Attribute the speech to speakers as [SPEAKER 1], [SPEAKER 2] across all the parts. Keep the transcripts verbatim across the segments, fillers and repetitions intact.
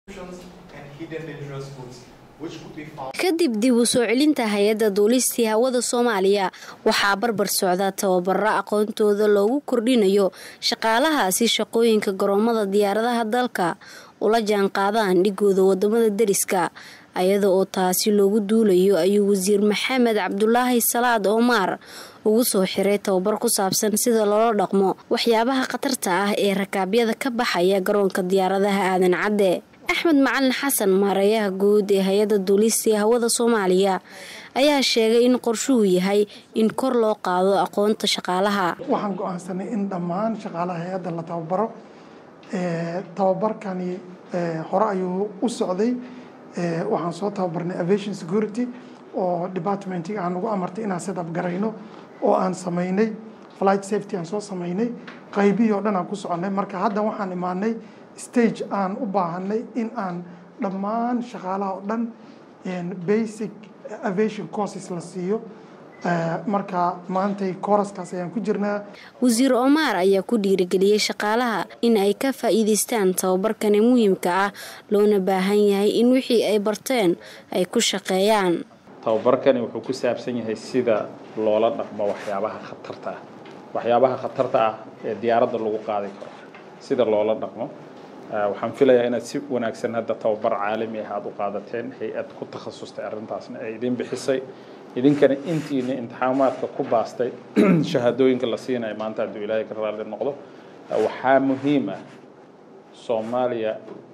[SPEAKER 1] kadib dib u soo celinta hay'adda duulistii hawada Soomaaliya waxaa barbar socda tababaro aqoontooda loogu kordhinayo shaqaalahaasi shaqooyinka garoomada diyaaradaha dalka ula jaan qaadaan dhigooda wadamada deriska ayada oo taasi loogu duulayo ayuu wasiir Maxamed Cabdulaahi Salaad Omar ugu soo xiray tababar ku saabsan sida loo dhaqmo waxyaabaha khatarta ah ee rakaabyada ka baxaya garoonka diyaaradaha aadan cadde Axmed Macalin Xasan maareeyaha guud ee hay'adda duulistii hawada Soomaaliya ayaa sheegay in qorshuhu yahay in kor loo qaado aqoonta shaqaalaha
[SPEAKER 2] waxaan go'aansanay in dhammaan shaqaalaha hay'adda la tababaro ee tababarkani hore ayuu u socday waxaan soo tababarnay aviation security oo departmentiga aan ugu amartay inaan set up garayno oo aan sameynay flight safety aan soo sameynay qaybiyo dhan aan ku soconay marka hadda waxaan imaanay stage aan u baahanay in aan dhammaan shaqaalaha oo dhan basic aviation courses la siiyo marka maantay kooraskaas ayaan ku jirnaa
[SPEAKER 1] wasiir Omar ayaa ku dhiirigeliyay shaqaalaha in ay ka faa'iideystaan tababarkan muhiimka ah loona baahan yahay in wixii ay barteen ay ku shaqeeyaan
[SPEAKER 3] tababarkani wuxuu ku saabsan yahay sida loola dhaqmo waxyaabaha khatarta ah waxyaabaha khatarta ah ee diyaaradda lagu qaadi karo sida loola dhaqmo waxaan filayaa inaad si wanaagsan hadda tababar caalami ah aad u qaadateen hay'ad ku takhasustay arrintaasna ay idin bixisay idinkana intiina imtixaamaadka ku baastay shahaadooyinka la siinayo maanta hadduu ilaahay ka raali noqdo waxaa muhiim ah Soomaaliya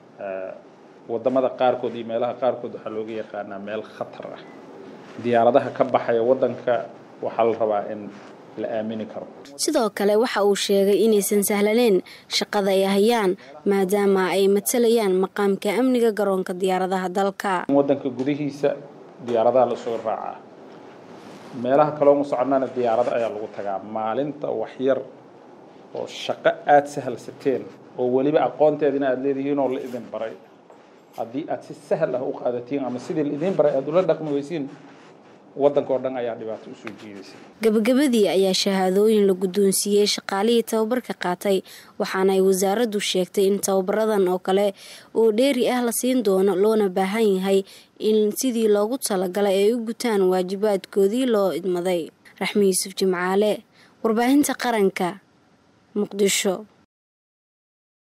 [SPEAKER 3] wadamada qaarkood iyo meelaha qaarkood waxaa looga yaqaanaa meel khatar ah diyaaradaha ka baxaya wadanka waxaa la rabaa in la aamini karo
[SPEAKER 1] sidoo kale waxa uu sheegay inaysan sahlaneyn shaqada ay hayaan maadaama ay matalayaan maqaamka amniga garoonka diyaaradaha dalka
[SPEAKER 3] wadanka gudihiisa diyaaradaha la soo raacaa meelaha kale oo soconana diyaarada ayaa lagu tagaa maalinta wax yar oo shaqo aad sahalsateen oo waliba aqoonteedina aad leedihiin oo la idin baray haddii aad si sahal ah u qaadatiin ama sidii la idin baray aad ula dhaqmi weysiin wadanka oo dhan ayaa dhibaato u soo jiidaysay
[SPEAKER 1] gabagabadii ayaa shahaadooyin la guddoonsiiyay shaqaalihii tababarka qaatay waxaana ay wasaaraddu sheegtay in tababaradan oo kale oo dheeri ah la siin doono loona baahan yahay in sidii loogu talagalay ay u gutaan waajibaadkoodii loo idmaday Raxmi Yuusuf Jimcaale warbaahinta qaranka Muqdisho.